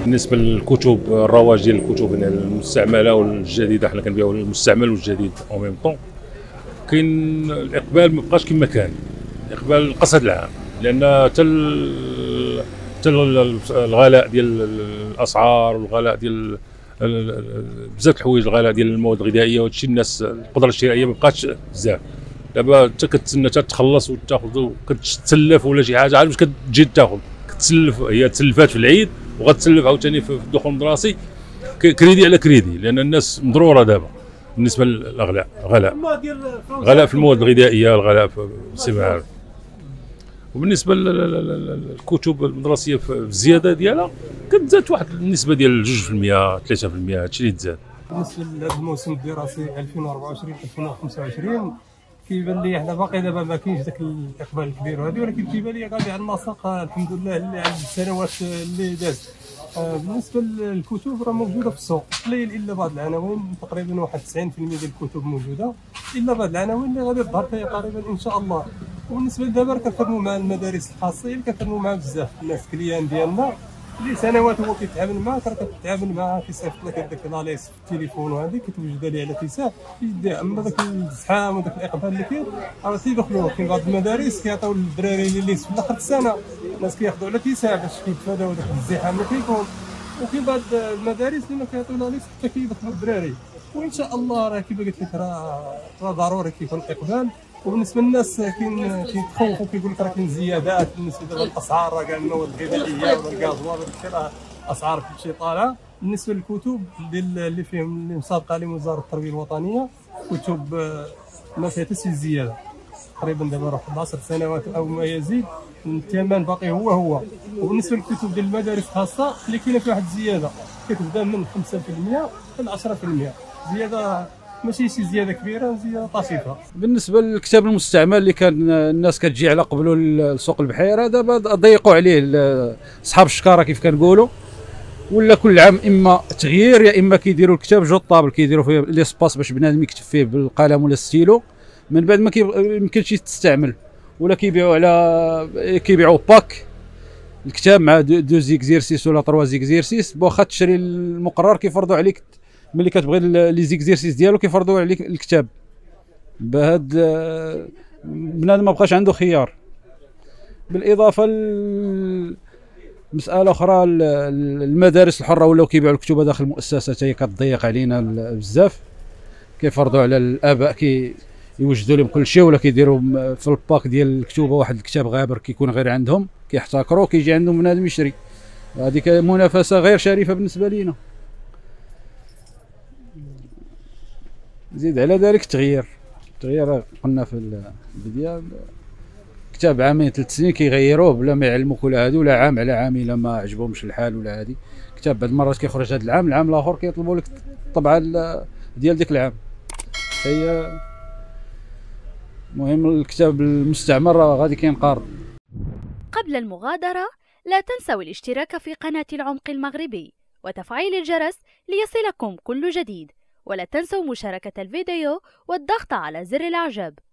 بالنسبه للكتب، الرواج ديال الكتب المستعمله والجديده، حنا كنبيعوا المستعمل والجديد اون ميم طون. كاين الاقبال ما بقاش كما كان، الاقبال نقص هذا العام، لان حتى الغلاء ديال الاسعار والغلاء ديال بزاف الحوايج، الغلاء ديال المواد الغذائيه وهادشي، الناس القدره الشرائيه ما بقاتش بزاف. دابا انت كتسنى تخلص وتاخذ كتسلف ولا شي حاجه، عاد واش كتجي تاخذ، كتسلف، هي تسلفات في العيد وغتسلف عاوتاني في الدخول المدرسي، كريدي على كريدي، لان الناس مضروره دابا بالنسبه للاغلاء، غلاء في المواد الغذائيه، الغلاء في السماع. وبالنسبه للكتب المدرسيه في الزياده ديالها كتزاد واحد النسبه ديال 2% 3%، هادشي اللي تزاد. بالنسبه لهذا الموسم الدراسي 2024 2025 كيبان لي حنا باقي دابا ما كاينش داك الاقبال الكبير هذه، ولكن كيبان لي غادي على النسق الحمد لله اللي على السنوات اللي دازت. بالنسبه للكتب راه موجوده في السوق قليل، الا بعض العناوين، تقريبا واحد 90% ديال الكتب موجوده، الا بعض العناوين اللي غادي تظهر فيها قريبا ان شاء الله. وبالنسبه لدابا كنخدموا مع المدارس الخاصه، اللي كنخدموا معها بزاف الناس كليان ديالنا اللي سنوات هو كيتعامل معاك، راه كتعامل معاه كيصيفط لك هذاك لاليس في التليفون، وهذيك كتوجد ليه على حساب يديها. اما داك الزحام وداك الاقبال اللي كاين راه تيدخلوا. كاين بعض المدارس كيعطيو للدراري اللي في اخر السنه، الناس كياخذوا على حساب باش كيتفاداو داك الزحام اللي كيكون. وكاين بعض المدارس اللي ما كيعطيو لاليس حتى كيدخلوا الدراري. وان شاء الله راه كيف قلت لك راه ضروري كيكون اقبال. وبالنسبه للناس كاين كيتخوفوا، كيقول لك راه كاين زيادات بالنسبه للاسعار، راه كاع المواد الغذائيه ولا الغازوال راه اسعار كلشي طالعه. بالنسبه للكتب اللي فيهم اللي مسابقه عليهم وزاره التربيه الوطنيه، كتب ما فيها حتى شي زياده، تقريبا دابا راه 11 سنوات او ما يزيد، الثمن باقي هو. وبالنسبه للكتب ديال المدارس الخاصه اللي كاينه فيها واحد الزياده كتبدا من 5% حتى 10%، زياده ماشي شي زياده كبيره، زياده طفيفه. بالنسبه للكتاب المستعمل اللي كان الناس كتجي على قبلو لسوق البحيره، دابا ضيقوا عليه اصحاب الشكاره كيف كنقولوا، ولا كل عام اما تغيير يا اما كيديروا الكتاب جو طابل، كيديروا فيه لي سباس باش بنادم يكتب فيه بالقلم ولا الستيلو، من بعد ما يمكنش تستعمل، ولا كيبيعوا باك الكتاب مع دو زيكزيرسيس ولا 3 زيكزيرسيس، واخا تشري المقرر كيفرضوا عليك ملي كتبغي لي زيكزيرسيس ديالو كيفرضوا عليك الكتاب. بهاد بنادم ما بقاش عنده خيار. بالاضافه مساله اخرى، المدارس الحره ولاو كيبيعوا الكتب داخل المؤسسات، هي كتضيق علينا بزاف، كيفرضوا على الاباء يوجدوا لهم كل شيء، ولا كيديروا في الباك ديال الكتوبه واحد الكتاب غابر كيكون غير عندهم، كيحتكروا كيجي عندهم بنادم يشري. هذيك منافسه غير شريفه بالنسبه لينا. زيد على ذلك التغيير قلنا في البدايه، كتاب عامين 3 سنين كيغيروه بلا ما يعلموك ولا هادي، ولا عام على عام الا ما عجبهمش الحال ولا هادي. كتاب بعض المرات كيخرج هذا العام الاخر كيطلبوا لك الطبعه ديال ديك العام. هي المهم الكتاب المستعمل راه غادي كينقار. قبل المغادرة لا تنسوا الاشتراك في قناة العمق المغربي وتفعيل الجرس ليصلكم كل جديد، ولا تنسوا مشاركة الفيديو والضغط على زر الإعجاب.